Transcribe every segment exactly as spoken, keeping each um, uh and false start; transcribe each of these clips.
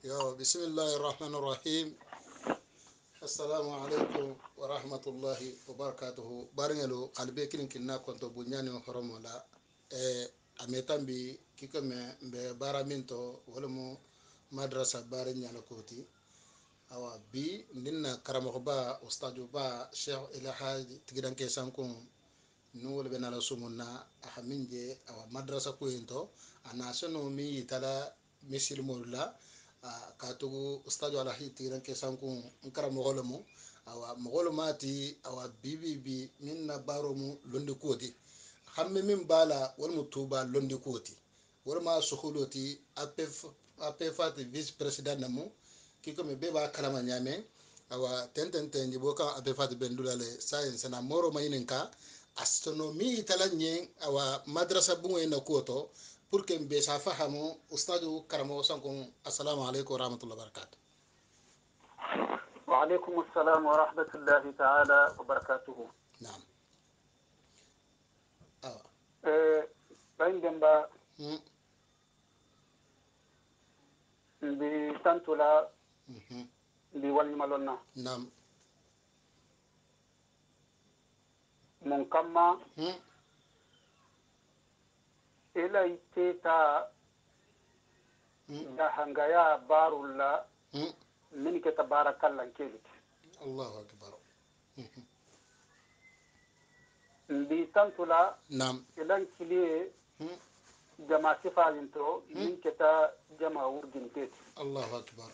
Yo, bismillahirrahmanirrahim. Assalamu alaikum wa rahmatullahi wa barakatuhu. Baringelo kalbe kin kinna konto bunyani horomo la e ametambi kikome mbe bara minto walamu madrasa bare nyala koti awa bi ninna karamo ba ustaju ba sheikh ilaha tigidan ke sankun nuwol be nala sumunna ahaminje awa madrasa ko ento anasano mi tala misil molla katugu ustajo ala hitiran ke sankun nkara mogolomu awa mogolo mati awa bibibi minna baromu londi koti hamme min bala wal mutuba londi koti wal ma suhuloti apef apefati vice president namu kiko me beba kalama nyame awa tenten tenji boka apefati bendulale science na moro mayininka astronomy talanye awa madrasa bungo na koto pour que mbe sa fahamu ustadu karamo sankon assalamu alaykum wa rahmatullahi wa barakatuh. وعليكم السلام ورحمة الله تعالى وبركاته. نعم. أوا. إيه بين جنبا هم. بتنتلا هم. بولي مالونا. نعم. من كما. هم. إلى إتتا. دهانغايا بارولا. هم. من كتبارك الله كيلت. الله أكبر. بتنتلا. نعم. إلى كلي. هم. جما سفالنتو من كتا جما ورجنتت. الله أكبر.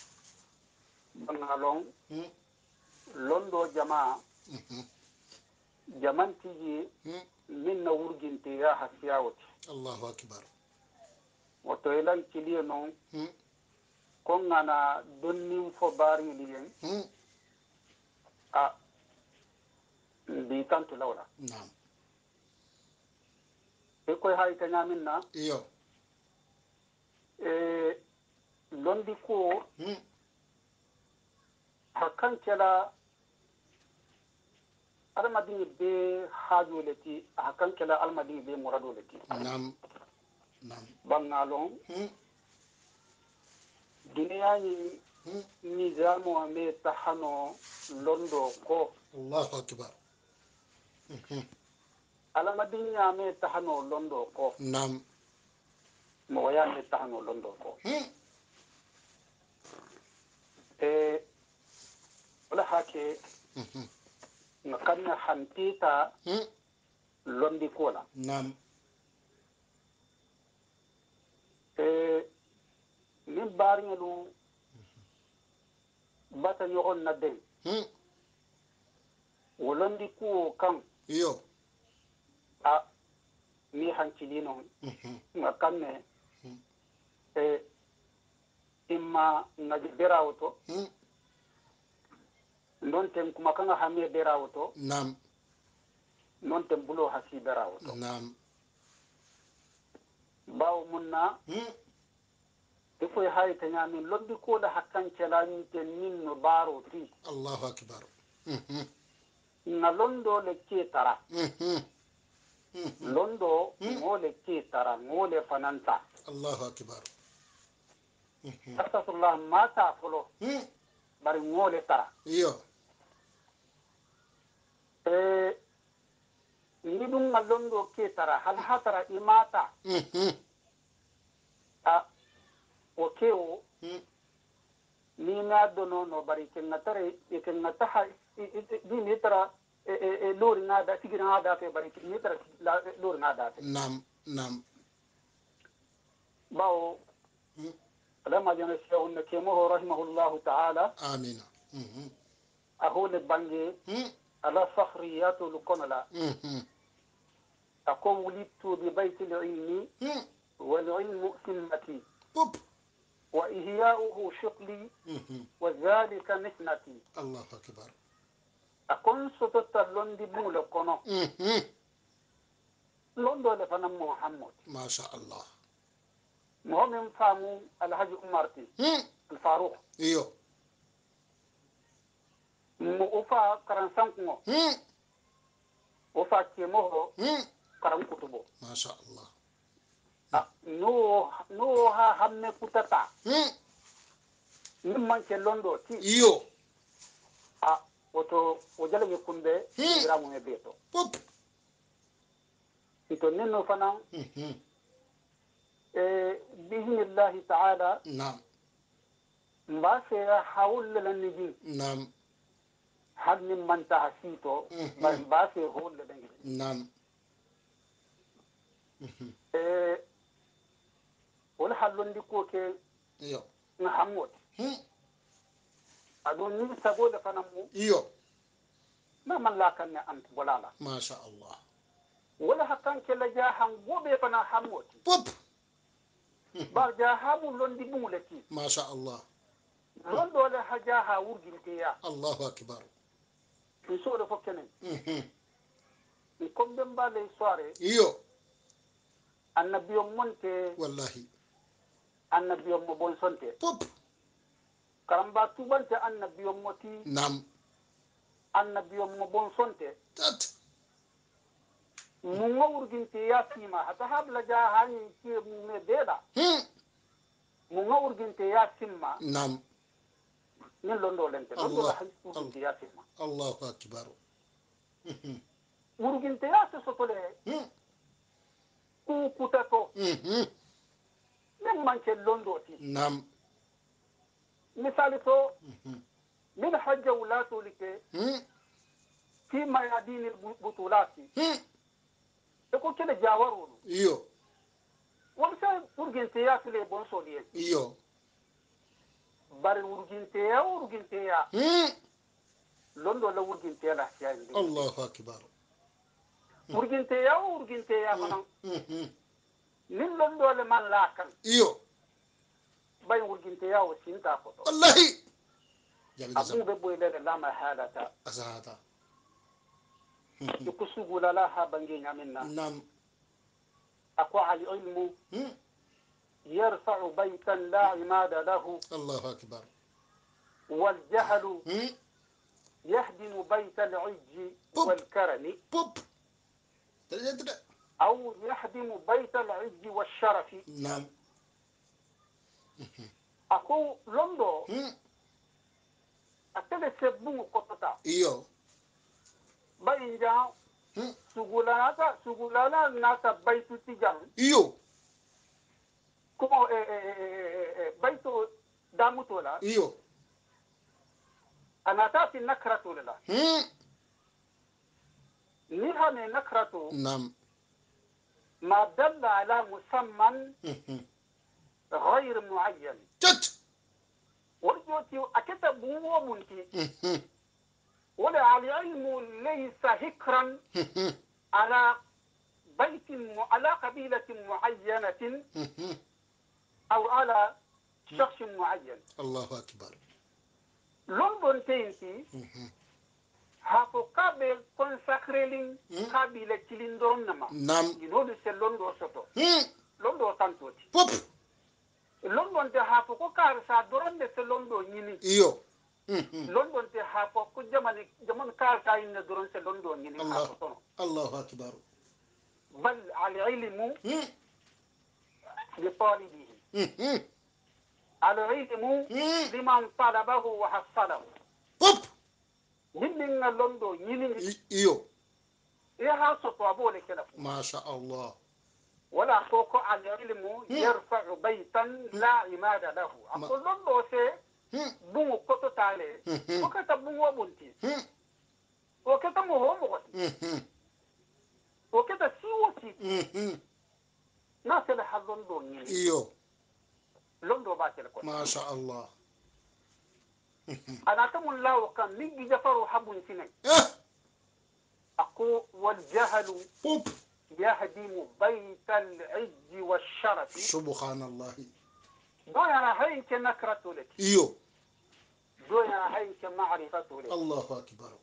بنالون. هم. لوندو جما. jaman tiji min na wurginte ya hasiyawati Allahu akbar. wato ilan kiliye non kon ngana donnin fo bari liyen a bi tantu lawla Naam. e koy hay tanya minna Iyo. e londi ko hakan kala almadini be hajoleti hakan kala almadini be muradoleti Naam. Naam. bangalon duniya ni nizamu ame tahano londo ko Allahu akbar. alamadini ame tahano londo ko Naam. moya ame tahano londo ko e wala hake ngakanna hantita londi kola Naam. e min barngelu bata nyogon na den wolondi ko kan Iyo. a ni hancilino ngakanne e imma ngaji berawto non tem kuma kanga hamie berawto Naam. non tem bulo hasi berawto Naam. bawo munna e koy hayta nyami londi ko da hakkan celani ten min no baro ti Allahu akbar. na londo le ketara londo ngole ketara ngole fananta Allahu akbar. astaghfirullah mata folo bari ngole tara Iyo. e ni dum na londo ketara hal hatara imata a o keo ni na dono no bari ken natare e ken nataha di ni tara e e lori na da tigina na da fe bari ni tara lori na da fe Naam. Naam. bawo لما جاء الشيخ النكيمه رحمه الله تعالى آمين. أقول بانجي على صخريات لكونلا أقول ولدت ببيت العلم والعلم سمتي وإحياؤه شقلي وذلك نسنتي الله أكبر. أكون ستة لندي مولكونا لندو لفنا محمد ما شاء الله. مهم فامو الحاج عمرتي الفاروق إيوه. موفا كرانسانكو وفا كيمو كران كتبو ما شاء الله. no no ha hamme kutata min manke londo ti iyo a oto o jalage kunde igiramu me beto pop ito ninno fanan mhm e bismillahi ta'ala nam mbase hawul lan nigi nam har min manta hasito bar mbase hawul lan nigi nam e wala hallondi ko ke iyo na hamot hmm adon ni sago da fanan mu iyo na man la kan ne ant bolala ma sha Allah wala hakan ke la jahan gobe fana hamoti pop bar jahamu londi bumulati ma sha Allah londo le hajaha wurgintiya Allahu akbar in so da fokkenen mhm in kombe mbale soare iyo annabiyo monte wallahi annabiyo mo bon sonte pop karamba tubante annabiyo moti nam annabiyo mo bon sonte tat mu ngawurgintiya sima hata habla jahani ke mu me deda hmm mu ngawurgintiya simma nam min londo lente londo la wurgintiya simma Allahu akbar wurgintiya se sotole hmm ku kutato mhm min manke londo ti nam misali to min hajja wulatu like hmm fi mayadini butulati hmm e ko kele jawarulu iyo wonse wurgintiya file bon sodiye iyo bari wurgintiya wurgintiya hmm londo la wurgintiya la siya inde Allahu akbar wurgintiya wurgintiya fana mhm nin londo le man la kan iyo bay wurgintiya o sinta koto wallahi jabi abu gasam be boyle la mahalata asahata ikusugula la ha bangi nyaminna nam ako al ilmu hmm يرفع بيتا لا عماد له الله أكبر والجهل hmm يهدم بيت العج بوب. والكرم بوب ترى أو يهدم بيت العج والشرف نعم أكو لندو hmm أتلي سبو قطتا iyo بين جاو hmm سugulana sugulana nata baitu tijang iyo ko e e baitu damutola iyo anata fi nakratu la hmm ni hane nakratu nam ما دل على مسمى غير معين تت ورجوتي أكتب هو منتي hmm ولا على علم ليس هكرا على بيت على قبيلة معينة hmm أو على شخص معين الله أكبر لندن تينتي هاكو قابل كونساكريلين قابلة تلندرون نما nam ينود سلندو سوتو hmm لندو تانتوتي pop لندن ده هاكو كو كارسا درون سلندو يني iyo hmm لندن ده هاكو كو جمان جمان كارسا ين درون سلندو يني الله هاكو تونو الله أكبر بل على علم hmm لطالبه hmm العلم hmm لمن طلبه وحصله pop من لندو يني iyo يا هاسو أبو كده ما شاء الله ولا فوق العلم يرفع بيتا لا عماد له أقول لندو سي hmm بومو كتو تالي hmm وكتا بومو بنتي hmm وكتا مهمو hmm وكتا سيوتي hmm ناس لها لندو يني iyo لندو باكي لكو ما شاء الله أنا كم الله وكان نيجي جفر حبو سنين eh أقول والجهل pop يهدم بيت العز والشرف سبحان الله دو أنا هيك نكرة لك iyo دو أنا هيك معرفة لك الله أكبر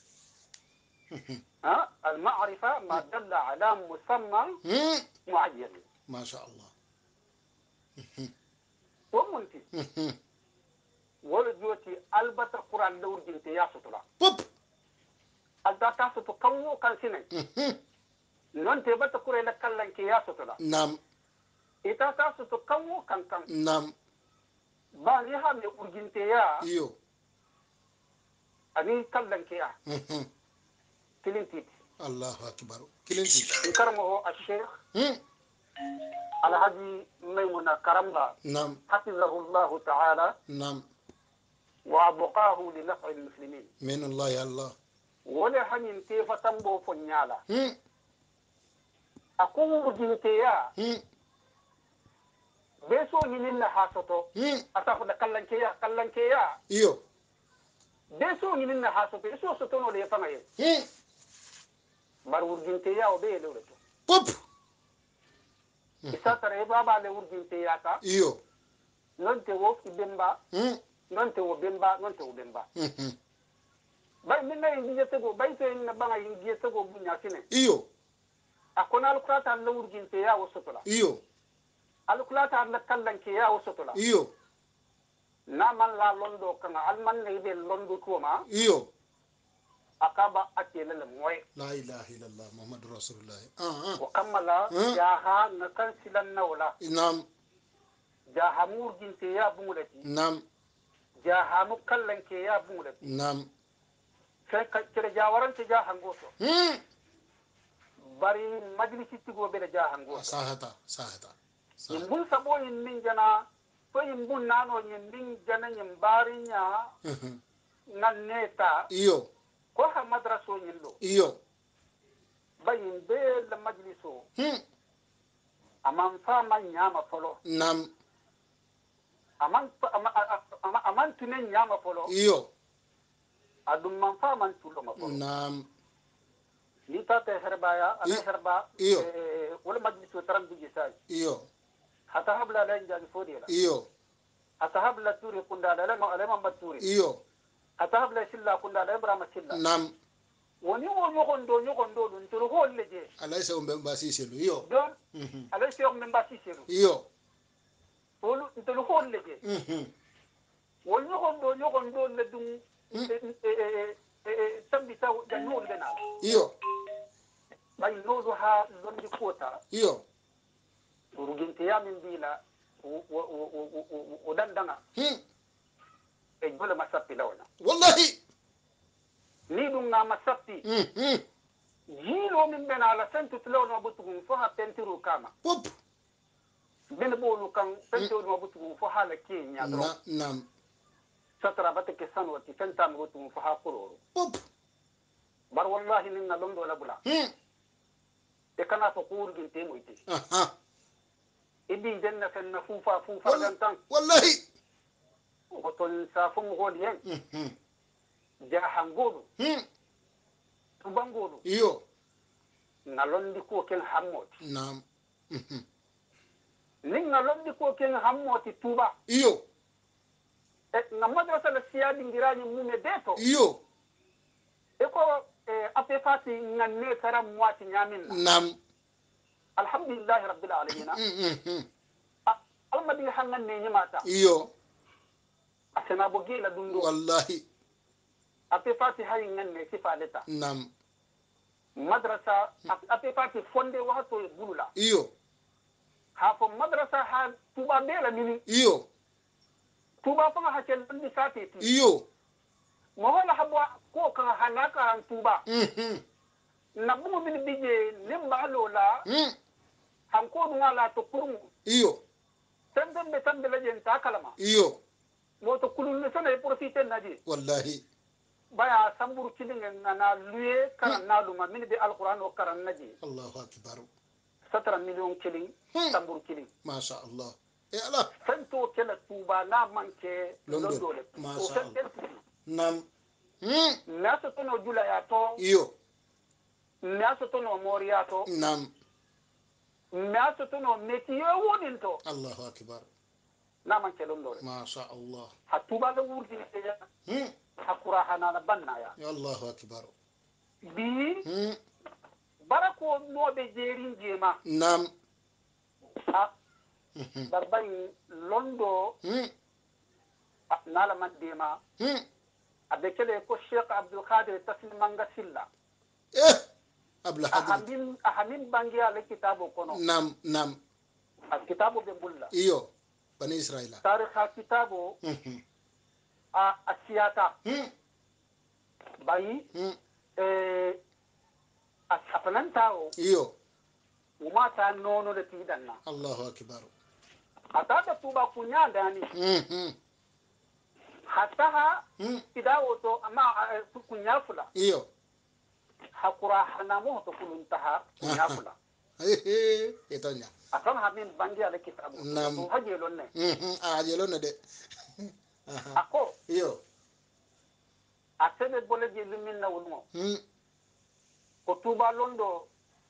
ها المعرفة ما دل على مسمى hmm معين ما شاء الله ومنتي hmm ولجوتي البت القرآن دور جنتي يا سطلا pop الداتا سطو كمو كان سنين hmm نون تبت القرآن لكالن كي يا سطلا nam إتا سطو كمو كان كان nam ba ni ha me urginte ya iyo ani kallanke ya mhm kilinti Allahu akbar kilinti karamo al-sheikh hmm alhaji maymuna karamba nam حفظه الله تعالى nam وأبقاه لنفع المسلمين min Allah ya Allah ولا حنين كيف تنبو فنيالا hmm أقول جنتيا hmm بيسو ينين حاسوتو hmm أتاخد كلانكيا كلانكيا iyo بيسو ينين حاسوتو إسو ستونو لي فماي hmm بار جنتيا وبيلو لتو pop إساتر إبا بالي ورجنتيا تا iyo ننتي وف بمبا hmm ننتي وبمبا ننتي وبمبا mhm باي من يجي تگو باي تين بانغا يجي تگو بنيا كينه iyo أكون الكراتا لور جنتيا وسطلا iyo الكراتا لكلانكيا وسطلا iyo na man la londo kan alman ne be londo kuma iyo akaba akele le moy la ilaha illallah muhammadur rasulullah ah wa kamala ah jaha na kan silan nawla nam jaha murginte ya bungulati nam jaha mukallanke ya bungulati nam sai ka kire jawaran ta jaha ngoto hmm bari majlisi tigo be jaha ngoto sahata sahata yin bun sabo yin min jana ko yin bun nano yin min jana yin barinya nan neta iyo ko ha madraso yin lo iyo bayin be la majliso hmm aman fa man nyama folo nam aman aman tunen nyama folo iyo adum man fa man tulo ma folo nam ni ta te herbaya ala herba iyo wala majlisu taram bi gisay iyo hata habla la njaji fodi la iyo hata habla turi kunda la ma ala ma turi iyo hata habla silla kunda la ibrahima silla nam woni wo nyogondo nyogondo dun turu holle je alaysa umbe mbasi selu iyo don mhm ala sey on memba siselu iyo wolu turu holle je mhm wol nyogondo nyogondo le dum tambi taw da nol le na iyo bay nodu ha zondi kota iyo uruginte ya min bila o dandanga hmm e jole masappi lawna wallahi ni dum na masappi mhm jilo min bena la sentu lawna butugum fo ha pentiru kama pop ben bolu kan pentiru no butugum fo hala ke nya do na nam satra batake sanwati fentam butugum fo ha kororo pop bar wallahi ninna londo la bula hmm e kana fo kurginte moyti aha idi denna fenna fufa fufa dan tan wallahi oton safum holiyen mhm jahangolu hmm tubangolu iyo ngalondi ko ken hammoti nam mhm nin ngalondi ko ken hammoti tuba iyo e na madrasa la siyadi ngirani mume deto iyo e ko ape fati nganne tara mwati nyamin nam alhamdulillah rabbil alamin mhm almadi hangan ne nyimata iyo asena bogila dundo wallahi ape fati hay nganne sifaleta nam madrasa ape fati fonde wato bulula iyo ha fo madrasa ha tuba bela mini iyo tuba fa ha ken ndi sate ti iyo mo hola habwa ko kan hanaka han tuba mhm na bugu bin bije nimba lola hmm han ko dunga la to kurum iyo tandan be tan bela jen ta kalama iyo mo to kulun ne sana profiter naji wallahi baya samburu kilingen na luye karan na luma min be alquran o karan naji allahu akbar satra million kiling samburu kiling ma sha Allah e ala santo kela tuba na manke London le ma o sha sen Allah nam hmm naso to no jula ya to iyo naso to no moria to nam naso to no metiye wonin to allahu akbar na manke londore ma sha Allah hatuba ga wurdi ya hmm hakura hana na banna ya ya allahu akbar bi hmm barako no be jerin jema nam ha mhm barbari londo hmm nala man dema hmm abekele ko Sheikh Abdul Qadir Taslim Manga Silla eh abla hadri ahamin ahamin bangi ala kitabu kono nam nam al kitabu be bulla iyo bani israila tarikha kitabo a asiyata bayi eh afanantao iyo uma ta nono da tidanna Allahu akbar atata tuba kunyanda ni hataha tidawo to amma kunyafula iyo hakura hanamu to kuluntaha kunyafula ehe etonya akan hamin bangi ala kitabu to haje lonne mhm a haje lonne de ako iyo asebe bole je lumin na wonmo hmm ko tuba londo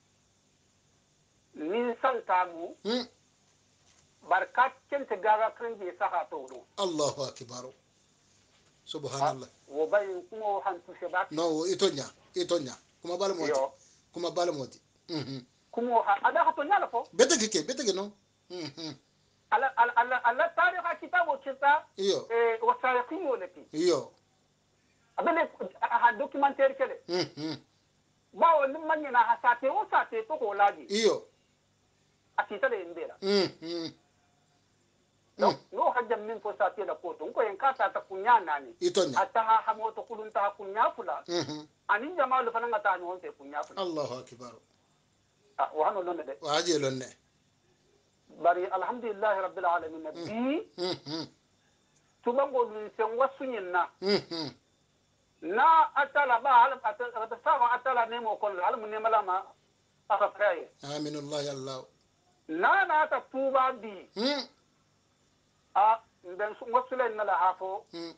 min santamu hmm barkat kente gaga kanje saha to do Allahu akbar subhanallah wo bayin kuma hantu shebat no itonya itonya kuma bal moti kuma bal moti mhm kuma ha ada hato nyala fo bete kike bete ke no mhm ala ala ala tarikha kitabu kita iyo eh wasaiqin lati iyo abele ha documentaire kele mhm bawo nim manyina ha sate o sate to ko laji iyo akita de ndera mhm no no hajjam min fo sate da ko to ko en kata ta kunya nani itonya hatta ha hamo to kulun ta kunya fula mhm anin jamalu fananga ta no te kunya fula Allahu akbar ah wa hano lonne de wa haje lonne bari alhamdulillah rabbil alamin bi mhm tubango dun sen wasunyin na mhm na atala ba hal ata sawa atala ne mo kon hal mun ne malama aka faye aminullah ya allah na na ta tuba bi hmm a ben su wasulen na la hafo hmm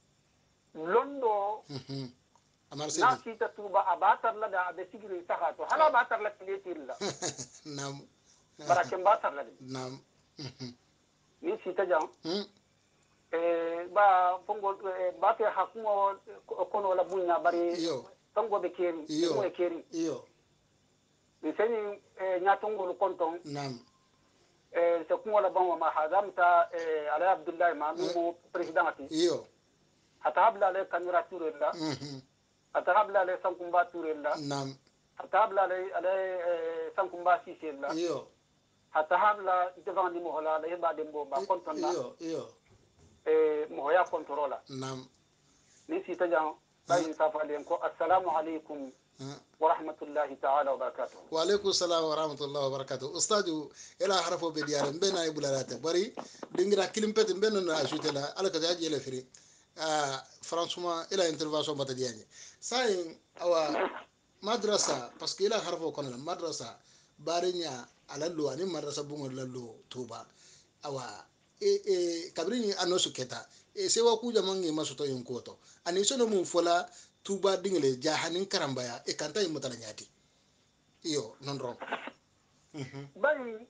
londo mhm amar na sedi kita tuba abatar la da abe sigiri sahato hala batar la tiletirla nam barakem batar la nam mhm ni sita jam hmm e ba fongo ba te hakumo kono wala bunya bari iyo tongo be keri iyo mo keri iyo ni seni nyatongo konton nam eh se kuma la banwa ma hazamta eh ala abdullah ma mu president ati iyo hatabla le kanura turella mhm hatabla le sankumba turella nam hatabla le ala sankumba sisella iyo hatabla devant ni mohola le ba dembo ba kontonna iyo iyo eh mohoya kontrola nam ni sita jan bayin safalen ko assalamu alaikum wa rahmatullahi ta'ala wa barakatuh wa alaikum salam wa rahmatullahi wa barakatuh ustadu ila harfo be diare mbena e bulalate bari dingira kilimpete mbena na ajouter la ala ka jaji ele firi ah franchement ila intervention mata diani sai awa madrasa parce que ila harfo kono madrasa barinya ala lo ani madrasa bungo lallo tuba awa e e kabrini anosu keta e sewa ku jamangi masuto yonkoto ani sono mun fola tuba dingle jahanin karambaya e kanta yimutala nyati iyo non ron mhm bayin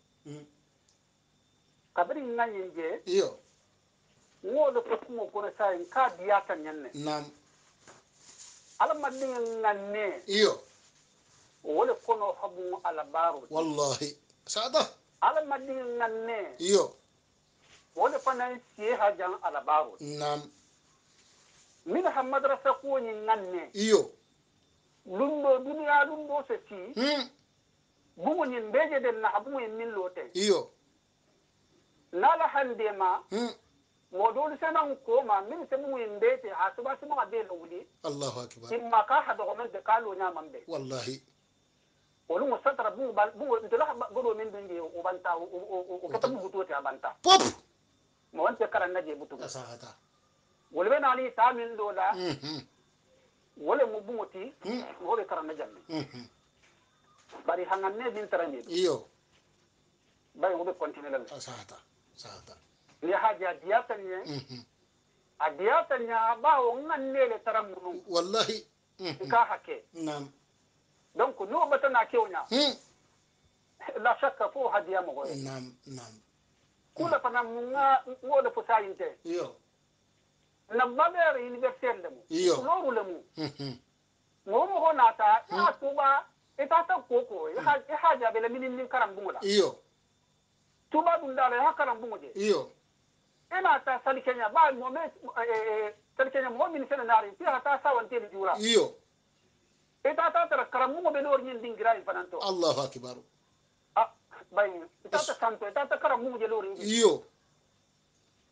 kabri nganye iyo ngolo ko kuma ko sai ka biya kan yanne nam alamadin nganne iyo wala kono habu alabaru wallahi sada alamadin nganne iyo wala fanan siye hajan alabaru nam min ha madrasa ko ni nganne iyo lundo duniya lundo se ti hmm bumu ni beje den na habu min lote iyo nala hande ma hmm modol senan ko ma min se mu indete ha suba suma be lawli allahu akbar imma ka hado ko men de kalo nya mambe wallahi wolu musatara bu bu ndela bodo min dinge o banta o kata bu butote abanta pop mo wante karan naje butu asahata wolu be nani ta min dola mhm wole mu bumoti mo be karan najamme mhm bari hanganne min tarane iyo bay wo be continuer la asahata sahata ni haja diata ni mhm a diata nya ba o nganne le taramunu wallahi mhm ka hake nam donc no batana kewnya hmm la shakka fo hadiya mo goye nam nam kula fana munga ngole fo sayinte iyo na babere université lemu iyo loru lemu mhm mo mo honata ya tuba etata koko ya haja bele minin min karam bungula iyo tuba dundala ya karam bungoje iyo ina ta sali kenya ba mo me sali kenya mo min sene nari ti hata sawante jura iyo etata tara karam bungo be lor nyin dingira infananto allahu akbar ah bay etata santo etata karam bungo je lor iyo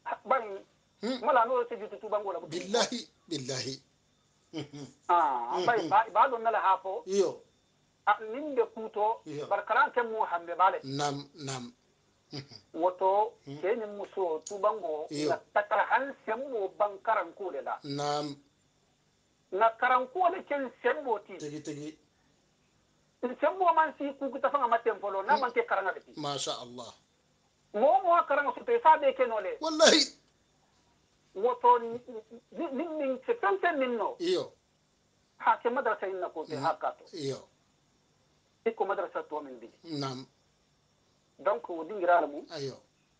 bani mala no se jitu tuba ngola billahi billahi ah bay ba do nala hafo iyo ninde kuto barkaran ke mu hambe bale nam nam woto keni muso tubango na takara han semmo bankaran kule la nam na karan kule ken semmo ti tigi tigi semmo man si ku ku tafanga matem folo na man ke karanga beti masha Allah mo mo karanga su te fa be kenole wallahi woto nin nin se tanse minno iyo ha ke madrasa inna ko te hakato iyo iko madrasa to min bi nam donc o dingira mu ayo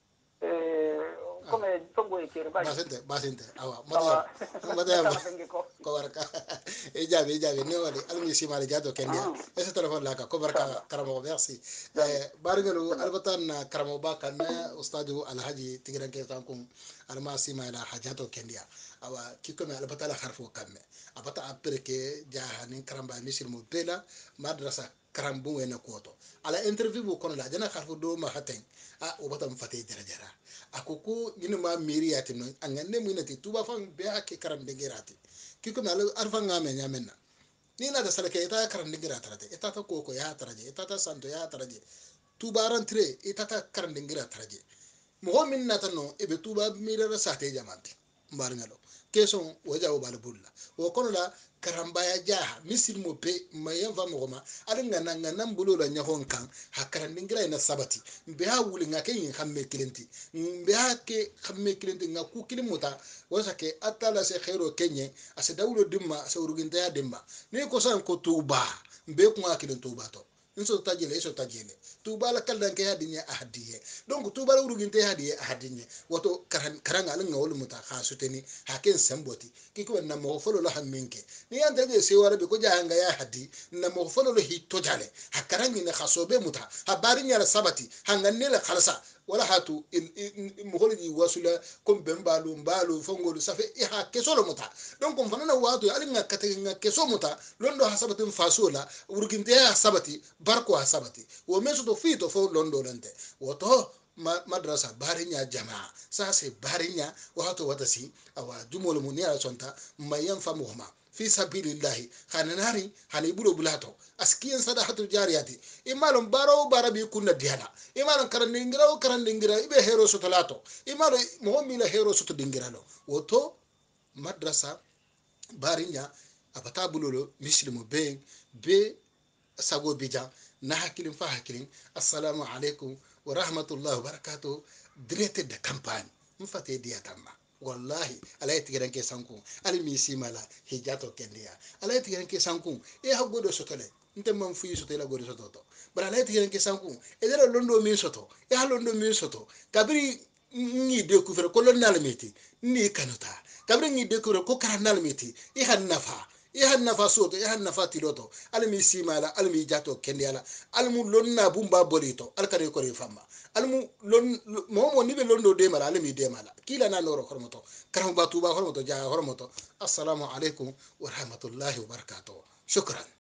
eh come tongo e kere bayi basente basente awa madam madam ko barka e jabe e jabe ne wali almi simali jato kendia e se telephone la ka ko barka karamo merci eh barigalo albatan karamo ba kan ustadu alhaji tigran ke tankun alma simala hajato kendia awa kiko me albatala harfo kamme abata apreke jahani karamba misir mo bela madrasa karambu wena koto ala interview bu kono la jana harfo do ma haten a o batam fate jara jara akoko gina ma miri yati no angane mu nati tuba fang be ake karam de gerati kiko me alfa ngame nyamenna ni na da salake ita karam de gerata rate ita ta koko ya taraje ita ta santo ya taraje tuba rentre ita ta karam de gerata taraje mo min nata no e be tuba mirara sate jamante mbar ngalo keson waja o bal bulla o kono la karamba ya jaha misil mo pe mayen fa mo ma alinga na ngana mbulo la nyahon kan hakarande ngira na sabati mbe ha wuli ngake yin khamme kilenti mbe ha ke khamme kilenti ngaku kilimota wasa ke atala se khairo kenye ase dawlo dimma ase uruginta ya dimma ni ko san ko tuba mbe ko ngakilin tuba to inso tajile iso tajile tuba la kaldan ke hadinya ahadiye donc tuba la uruginte hadiye ahadinye woto karanga la ngawul muta khasuteni haken samboti kiko na mo folo la hamminke ni ande je se wara be ko jahanga ya hadi na mo folo lo hitto jale hakarangi na khasobe muta habari nyara sabati hangane la khalsa wala hatu muholji wasula kom bembalu mbalu fongolu safe e ha kesolo muta donc on fanana watu ali nga katenga keso muta londo hasabati fasola uruginte ya sabati barko hasabati wo meso to fito fo londo lante woto madrasa barinya jamaa sase barinya wato watasi awa jumolo mun ya sonta mayan famuhma fi sabilillahi khananari hani bulo bulato askiyan sadaqatu jariyati imalum baro barabi kunna dihala imalum karandingira o karandingira ibe hero sotolato imalum mohommi la hero soto dingiralo woto madrasa barinya abata bulolo muslimu be be sago bija na hakilin fa hakilin assalamu alaikum wa rahmatullahi wa barakatuh directed the campagne mfate dia tamma wallahi alay tigiran ke sanku ali mi simala hijato kendia alay tigiran ke sanku e ha godo sotole nte man fu soto la godo soto to bara alay tigiran ke sanku e dara londo mi soto e ha londo mi soto kabiri ni découvrir ko lon nalmeti ni kanuta kabiri ni découvrir ko karan nalmeti e han nafa e han nafa soto e han nafa tiloto almi simala almi jato kendiala almu lonna bumba bolito alkare ko re fama almu lon momo ni be londo de mala almi de mala kila na noro hormoto karam batuba hormoto ja hormoto assalamu alaikum wa rahmatullahi wa barakatuh shukran